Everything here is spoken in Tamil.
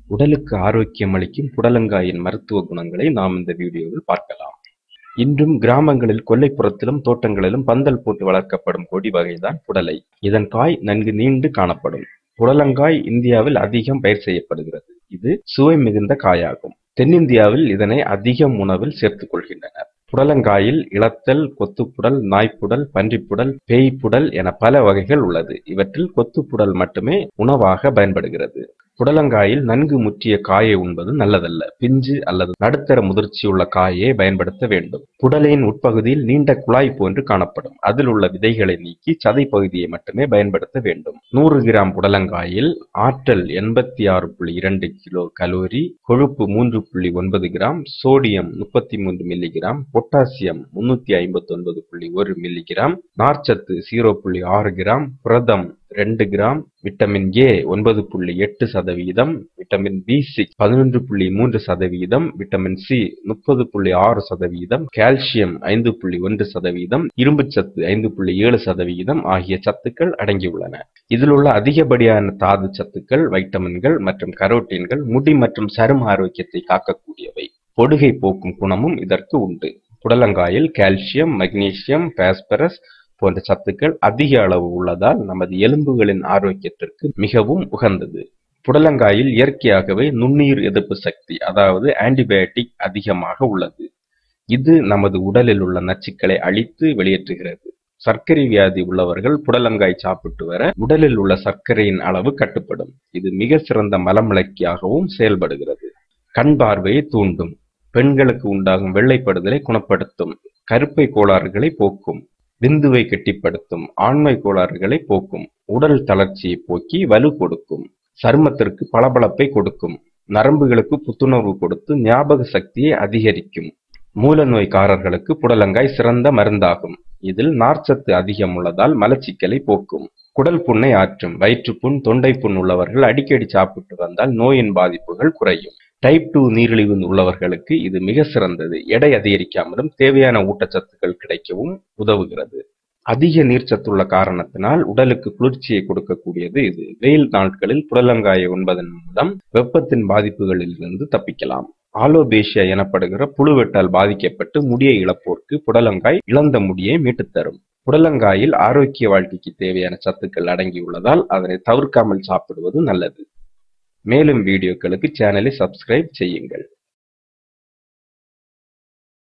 உடலுக்கு ஆரோக்கியம் அளிக்கும் புடலங்காயின் மருத்துவ குணங்களை நாம் இந்த வீடியோவில் பார்க்கலாம். இன்றும் கிராமங்களில் கொல்லைப்புறத்திலும் தோட்டங்களிலும் பந்தல் போட்டு வளர்க்கப்படும் கொடி வகைதான் புடலை. இதன் காய் நன்கு நீண்டு காணப்படும். புடலங்காய் இந்தியாவில் அதிகம் பயிர் செய்யப்படுகிறது. இது சுவை மிகுந்த காயாகும். தென்னிந்தியாவில் இதனை அதிகம் உணவில் சேர்த்துக் கொள்கின்றனர். புடலங்காயில் இளத்தல், கொத்துப்புடல், நாய்ப்புடல், பன்றிப்புடல், பேய்ப்புடல் என பல வகைகள் உள்ளது. இவற்றில் கொத்துப்புடல் மட்டுமே உணவாக பயன்படுகிறது. புடலங்காயில் நன்கு முற்றிய காயை உண்பது நல்லதல்ல. பிஞ்சு அல்லது நடுத்தர முதிர்ச்சியுள்ள காயை பயன்படுத்த வேண்டும். புடலையின் உட்பகுதியில் நீண்ட குழாய் போன்று காணப்படும். அதில் உள்ள விதைகளை நீக்கி சதை பகுதியை மட்டுமே பயன்படுத்த வேண்டும். 100 கிராம் புடலங்காயில் ஆற்றல் 86.2 கிலோ கலோரி, கொழுப்பு 3.9 gram, sodium 33 milligram, potassium 359.1 milligram, நார்ச்சத்து 0.6 கிராம், புரதம் 2 gram, vitamin A 9.8%, vitamin B6 11.3%, vitamin C 30.6%, calcium 5.1%, இரும்புச்சத்து 5.7% ஆகிய சத்துக்கள் அடங்கியுள்ளன. இதில் உள்ள அதிகப்படியான தாது சத்துக்கள், வைட்டமின்கள் மற்றும் கரோட்டீன்கள் முடி மற்றும் சரும ஆரோக்கியத்தை காக்கக்கூடியவை. பொடுகை போக்கும் குணமும் இதற்கு உண்டு. புடலங்காயில் கால்சியம், மக்னீசியம், பாஸ்பரஸ் போன்ற சத்துக்கள் அதிக அளவு உள்ளதால் நமது எலும்புகளின் ஆரோக்கியத்திற்கு மிகவும் உகந்தது. புடலங்காயில் இயற்கையாகவே நுண்ணுயிர் எதிர்ப்பு சக்தி, அதாவது ஆன்டிபயோட்டிக் அதிகமாக உள்ளது. இது நமது உடலில் உள்ள நச்சுக்களை அழித்து வெளியேற்றுகிறது. சர்க்கரை வியாதி உள்ளவர்கள் புடலங்காய் சாப்பிட்டு வர உடலில் உள்ள சர்க்கரையின் அளவு கட்டுப்படும். இது மிக சிறந்த மலமிளக்கியாகவும் செயல்படுகிறது. கண் பார்வையை தூண்டும். பெண்களுக்கு உண்டாகும் வெள்ளைப்படுதலை குணப்படுத்தும். கருப்பை கோளாறுகளை போக்கும். விந்துவை கெட்டிப்படுத்தும். ஆண்மை கோளாறுகளை போக்கும். உடல் தளர்ச்சியை போக்கி வலு கொடுக்கும். சருமத்திற்கு பளபளப்பை கொடுக்கும். நரம்புகளுக்கு புத்துணர்வு கொடுத்து ஞாபக சக்தியை அதிகரிக்கும். மூல நோய்க்காரர்களுக்கு புடலங்காய் சிறந்த மருந்தாகும். இதில் நார்ச்சத்து அதிகம் உள்ளதால் மலச்சிக்கலை போக்கும். குடல் புண்ணை ஆற்றும். வயிற்றுப்புண், தொண்டை புண் உள்ளவர்கள் அடிக்கடி சாப்பிட்டு வந்தால் நோயின் பாதிப்புகள் குறையும். டைப் 2 நீரிழிவு உள்ளவர்களுக்கு இது மிக சிறந்தது. எடை அதிகரிக்காமலும் தேவையான ஊட்டச்சத்துக்கள் கிடைக்கவும் உதவுகிறது. அதிக நீர்ச்சத்துள்ள காரணத்தினால் உடலுக்கு குளிர்ச்சியை கொடுக்கக்கூடியது இது. வெயில் நாட்களில் புடலங்காயை உண்பதன் மூலம் வெப்பத்தின் பாதிப்புகளில் இருந்து தப்பிக்கலாம். ஆலோபேசியா எனப்படுகிற புழுவெட்டால் பாதிக்கப்பட்டு முடியை இழப்போருக்கு புடலங்காய் இழந்த முடியை மீட்டுத்தரும். புடலங்காயில் ஆரோக்கிய வாழ்க்கைக்கு தேவையான சத்துக்கள் அடங்கியுள்ளதால் அதனை தவிர்க்காமல் சாப்பிடுவது நல்லது. மேலும் வீடியோக்களுக்கு சேனலை சப்ஸ்கிரைப் செய்யுங்கள்.